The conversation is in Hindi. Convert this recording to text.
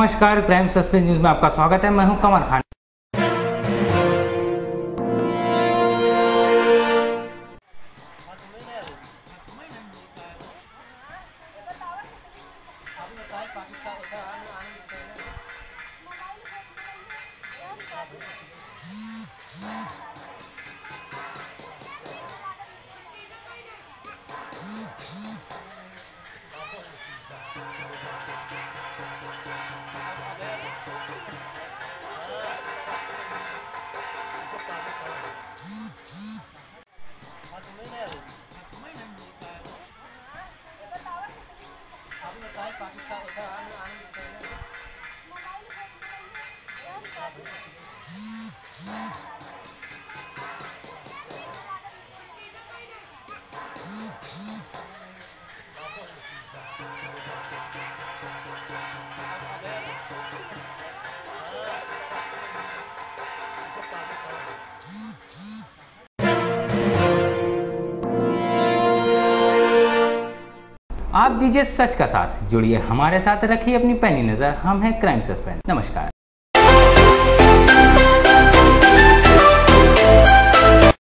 नमस्कार, क्राइम सस्पेंस न्यूज में आपका स्वागत है। मैं हूं कमर खान। आप दीजिए सच का साथ, जुड़िए हमारे साथ, रखिए अपनी पैनी नजर। हम हैं क्राइम सस्पेंस। नमस्कार।